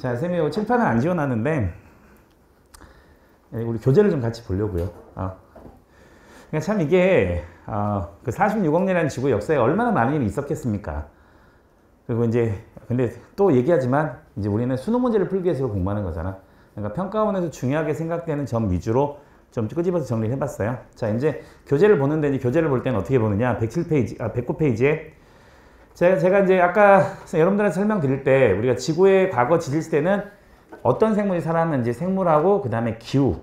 자, 쌤이 칠판은 안 지워놨는데 우리 교재를 좀 같이 보려고요. 그러니까 참 이게 그 46억 년이라는 지구 역사에 얼마나 많은 일이 있었겠습니까? 그리고 이제 근데 또 얘기하지만 이제 우리는 수능 문제를 풀기 위해서 공부하는 거잖아. 그러니까 평가원에서 중요하게 생각되는 점 위주로 좀 끄집어서 정리를 해봤어요. 자, 이제 교재를 보는데 이제 교재를 볼 때는 어떻게 보느냐? 107페이지, 109페이지에 제가 이제 아까 여러분들한테 설명드릴 때 우리가 지구의 과거 지질시대는 어떤 생물이 살았는지 생물하고 그 다음에 기후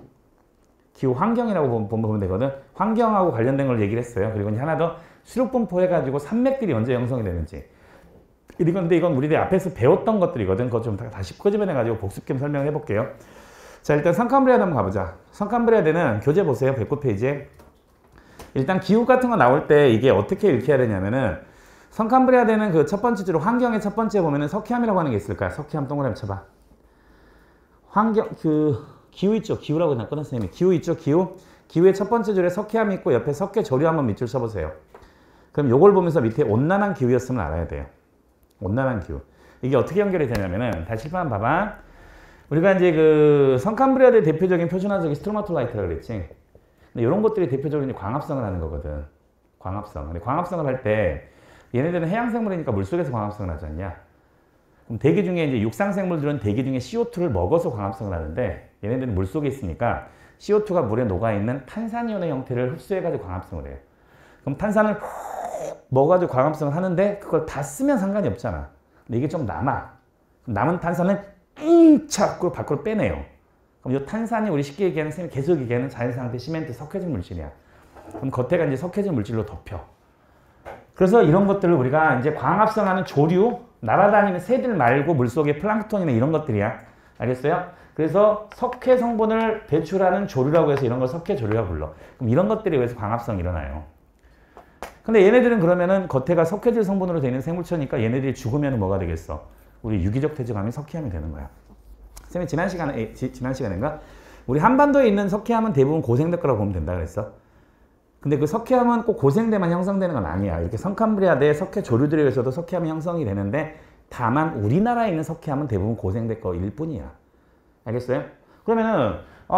환경이라고 보면 되거든. 환경하고 관련된 걸 얘기를 했어요. 그리고 이제 하나 더 수륙분포 해가지고 산맥들이 언제 형성이 되는지. 근데 이건 우리들 앞에서 배웠던 것들이거든. 그거 좀 다시 끄집어내가지고 복습 겸 설명을 해볼게요. 자, 일단 성캄브리아드 한번 가보자. 성캄브리아드는 교재 보세요. 109페이지에. 일단 기후 같은 거 나올 때 이게 어떻게 읽혀야 되냐면은 성캄브리아드는 그 첫 번째 줄로 환경의 첫 번째 보면은 석회암이라고 하는 게 있을까요? 석회암 동그라미 쳐봐. 환경, 기후 있죠? 기후라고 했거든, 선생님이. 기후 있죠? 기후의 첫 번째 줄에 석회암이 있고 옆에 석회 조류 한번 밑줄 쳐보세요. 그럼 요걸 보면서 밑에 온난한 기후였음을 알아야 돼요. 온난한 기후. 이게 어떻게 연결이 되냐면은, 다시 칠판 봐봐. 우리가 이제 그 성캄브리아드의 대표적인 표준화적이 스트로마톨라이트라고 그랬지. 근데 이런 것들이 대표적인 광합성을 하는 거거든. 광합성. 근데 광합성을 할 때 얘네들은 해양생물이니까 물속에서 광합성을 하지 않냐? 그럼 대기 중에 이제 육상생물들은 대기 중에 CO2를 먹어서 광합성을 하는데 얘네들은 물속에 있으니까 CO2가 물에 녹아있는 탄산이온의 형태를 흡수해가지고 광합성을 해요. 그럼 탄산을 먹어가지고 광합성을 하는데 그걸 다 쓰면 상관이 없잖아. 근데 이게 좀 남아. 남은 탄산을 자꾸 밖으로 빼내요. 그럼 이 탄산이 우리 쉽게 얘기하는, 선생님이 계속 얘기하는 자연상태 시멘트 석회질 물질이야. 그럼 겉에가 이제 석회질 물질로 덮여. 그래서 이런 것들을 우리가 이제 광합성하는 조류, 날아다니는 새들 말고 물속의 플랑크톤이나 이런 것들이야. 알겠어요? 그래서 석회 성분을 배출하는 조류라고 해서 이런 걸 석회 조류라고 불러. 그럼 이런 것들에 의해서 광합성이 일어나요. 근데 얘네들은 그러면은 겉에가 석회질 성분으로 되어 있는 생물체니까 얘네들이 죽으면 뭐가 되겠어? 우리 유기적 퇴적암이 석회암이 되는 거야. 선생님이 지난 시간인가? 우리 한반도에 있는 석회암은 대부분 고생될 거라고 보면 된다 그랬어. 근데 그 석회암은 꼭 고생대만 형성되는 건 아니야. 이렇게 성캄브리아드의 석회 조류들에 의해서도 석회암이 형성이 되는데 다만 우리나라에 있는 석회암은 대부분 고생대 거일 뿐이야. 알겠어요? 그러면은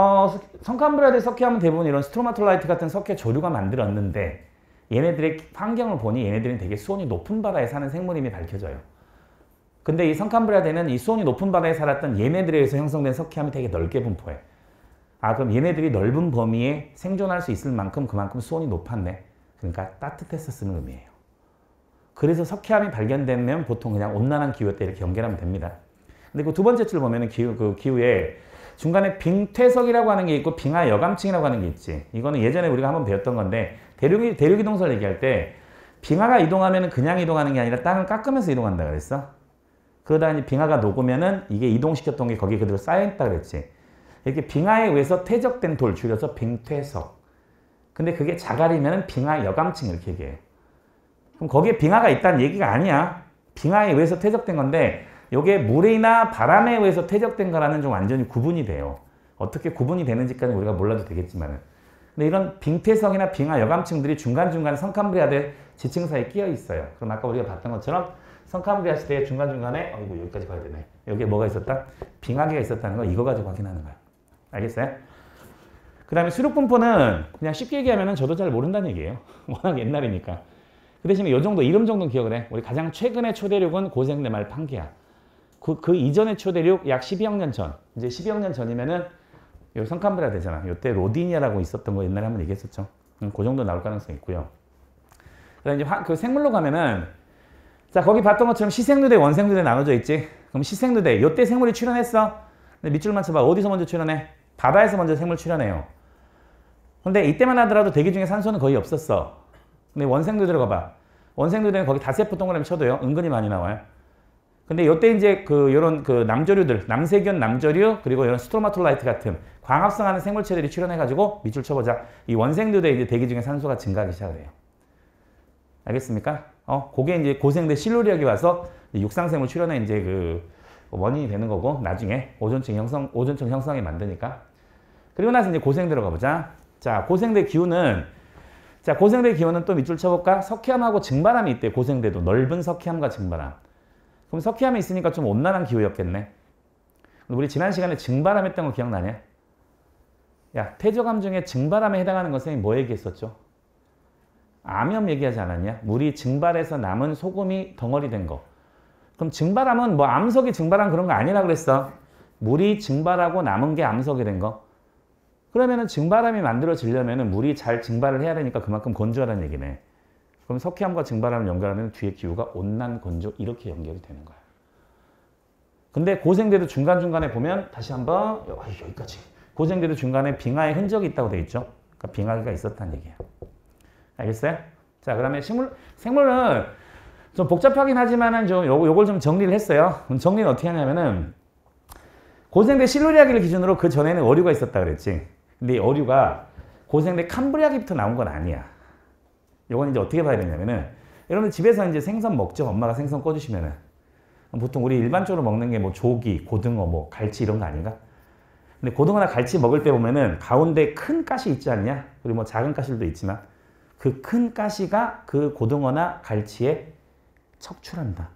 성캄브리아드의 석회암은 대부분 이런 스트로마톨라이트 같은 석회 조류가 만들었는데 얘네들의 환경을 보니 얘네들은 되게 수온이 높은 바다에 사는 생물임이 밝혀져요. 근데 이 성캄브리아드는 이 수온이 높은 바다에 살았던 얘네들에 의해서 형성된 석회암이 되게 넓게 분포해. 그럼 얘네들이 넓은 범위에 생존할 수 있을 만큼 그만큼 수온이 높았네. 그러니까 따뜻했었음을 의미해요. 그래서 석회암이 발견되면 보통 그냥 온난한 기후 때 이렇게 연결하면 됩니다. 근데 그 두 번째 줄 보면은 기후에 중간에 빙퇴석이라고 하는 게 있고 빙하 여감층이라고 하는 게 있지. 이거는 예전에 우리가 한번 배웠던 건데 대륙이동설 얘기할 때 빙하가 이동하면은 그냥 이동하는 게 아니라 땅을 깎으면서 이동한다 그랬어. 그러다 이제 빙하가 녹으면은 이게 이동시켰던 게 거기에 그대로 쌓여있다 그랬지. 이렇게 빙하에 의해서 퇴적된 돌, 줄여서 빙퇴석. 근데 그게 자갈이면 빙하 여감층 이렇게 얘기해요. 그럼 거기에 빙하가 있다는 얘기가 아니야. 빙하에 의해서 퇴적된 건데 이게 물이나 바람에 의해서 퇴적된 거라는 좀 완전히 구분이 돼요. 어떻게 구분이 되는지까지는 우리가 몰라도 되겠지만은. 근데 이런 빙퇴석이나 빙하 여감층들이 중간중간 성캄브리아드 지층 사이에 끼어 있어요. 그럼 아까 우리가 봤던 것처럼 성캄브리아 시대의 중간중간에 여기까지 가야 되네. 여기에 뭐가 있었다? 빙하기가 있었다는 거 이거 가지고 확인하는 거야. 알겠어요? 그 다음에 수륙분포는 그냥 쉽게 얘기하면 저도 잘 모른다는 얘기예요. 워낙 옛날이니까. 그 대신에 이 정도, 이름 정도는 기억을 해. 우리 가장 최근의 초대륙은 고생대 말 판게야. 그 이전의 초대륙 약 12억 년 전. 이제 12억 년 전이면은 여기 성캄브리아 되잖아. 이때 로디니아라고 있었던 거 옛날에 한번 얘기했었죠. 그 정도 나올 가능성이 있고요. 그 다음에 이제 그 생물로 가면은 자, 거기 봤던 것처럼 시생누대, 원생누대 나눠져 있지. 그럼 시생누대, 이때 생물이 출현했어. 근데 밑줄만 쳐봐. 어디서 먼저 출현해? 바다에서 먼저 생물 출현해요. 근데 이때만 하더라도 대기 중에 산소는 거의 없었어. 근데 원생누대 들어가봐. 원생누대는 거기 다세포 동그라미 쳐도요. 은근히 많이 나와요. 근데 이때 이제 요런 남조류들, 남세균 남조류, 그리고 이런 스트로마톨라이트 같은 광합성하는 생물체들이 출현해가지고 밑줄 쳐보자. 이 원생누대 이제 대기 중에 산소가 증가하기 시작을 해요. 알겠습니까? 그게 이제 고생대 실루리역이 와서 육상생물 출현에 이제 원인이 되는 거고, 나중에 오존층 형성이 만드니까. 그리고 나서 이제 고생 들어가 보자. 자, 고생대 기후는 또 밑줄 쳐볼까? 석회암하고 증발암이 있대, 고생대도. 넓은 석회암과 증발암. 그럼 석회암이 있으니까 좀 온난한 기후였겠네. 우리 지난 시간에 증바람 했던 거 기억나냐? 야, 퇴적암 중에 증바람에 해당하는 것은 뭐 얘기했었죠? 암염 얘기하지 않았냐? 물이 증발해서 남은 소금이 덩어리 된 거. 그럼 증바람은 뭐 암석이 증발한 그런 거 아니라 그랬어. 물이 증발하고 남은 게 암석이 된 거. 그러면은 증바람이 만들어지려면은 물이 잘 증발을 해야 되니까 그만큼 건조하다는 얘기네. 그럼 석회암과 증바람을 연결하면 뒤에 기후가 온난 건조 이렇게 연결이 되는 거야. 근데 고생대도 중간중간에 보면 다시 한번 여기까지. 고생대도 중간에 빙하의 흔적이 있다고 돼 있죠. 그러니까 빙하기가 있었다는 얘기야. 알겠어요? 자, 그다음에 생물은 좀 복잡하긴 하지만은 좀 요걸 좀 정리를 했어요. 정리는 어떻게 하냐면은 고생대 실루리아기를 기준으로 그 전에는 어류가 있었다 그랬지. 근데 이 어류가 고생대 캄브리아기부터 나온 건 아니야. 요건 이제 어떻게 봐야 되냐면은 여러분들 집에서 이제 생선 먹죠. 엄마가 생선 꺼주시면은 보통 우리 일반적으로 먹는 게 뭐 조기, 고등어, 뭐 갈치 이런 거 아닌가? 근데 고등어나 갈치 먹을 때 보면은 가운데 큰 가시 있지 않냐? 그리고 뭐 작은 가시도 있지만 그 큰 가시가 그 고등어나 갈치에 척추란다.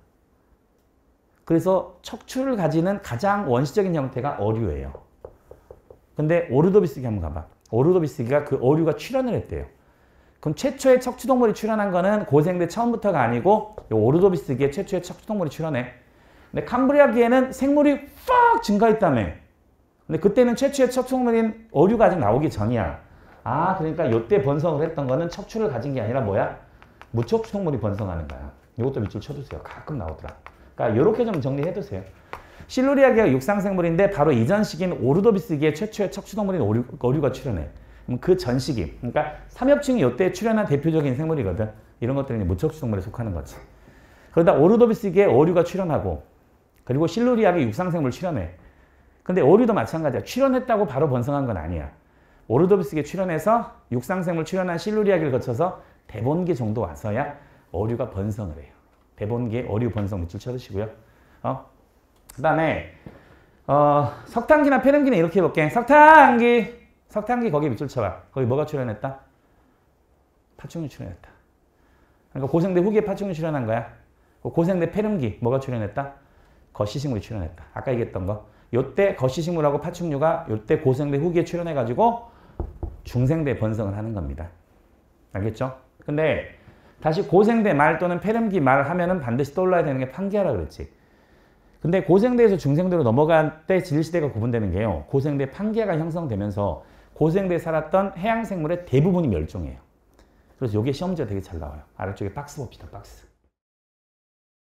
그래서 척추를 가지는 가장 원시적인 형태가 어류예요. 근데 오르도비스기 한번 가봐. 오르도비스기가 그 어류가 출현을 했대요. 그럼 최초의 척추동물이 출현한 거는 고생대 처음부터가 아니고 이 오르도비스기의 최초의 척추동물이 출현해. 근데 캄브리아기에는 생물이 팍 증가했다며. 근데 그때는 최초의 척추동물인 어류가 아직 나오기 전이야. 아, 그러니까 이때 번성을 했던 거는 척추를 가진 게 아니라 뭐야? 무척추동물이 번성하는 거야. 이것도 밑줄 쳐두세요. 가끔 나오더라. 그러니까 이렇게 좀 정리해두세요. 실루리아기가 육상생물인데 바로 이전 시기인 오르도비스기의 최초의 척추동물인 어류가 출현해. 그럼 그 전 시기, 그러니까 삼엽충이 이때 출현한 대표적인 생물이거든. 이런 것들은 무척추동물에 속하는 거지. 그러다 오르도비스기의 어류가 출현하고 그리고 실루리아기 육상생물 출현해. 근데 어류도 마찬가지야. 출현했다고 바로 번성한 건 아니야. 오르도비스기에 출현해서 육상생물 출현한 실루리아기를 거쳐서 대본기 정도 와서야 어류가 번성을 해요. 대본기에 어류 번성 밑줄 쳐두시고요. 그 다음에 석탄기나 페름기는 이렇게 해볼게. 석탄기 거기 밑줄 쳐봐. 거기 뭐가 출현했다? 파충류 출현했다. 그러니까 고생대 후기에 파충류 출현한 거야. 고생대 페름기 뭐가 출현했다? 거시식물이 출현했다. 아까 얘기했던 거. 요때 거시식물하고 파충류가 요때 고생대 후기에 출현해가지고 중생대 번성을 하는 겁니다. 알겠죠? 근데 다시 고생대 말 또는 페름기 말 하면은 반드시 떠올라야 되는 게 판기하라 그랬지. 근데 고생대에서 중생대로 넘어갈 때 진일시대가 구분되는 게요. 고생대 판기하가 형성되면서 고생대에 살았던 해양생물의 대부분이 멸종해요. 그래서 이게 시험지가 되게 잘 나와요. 아래쪽에 박스 봅시다. 박스.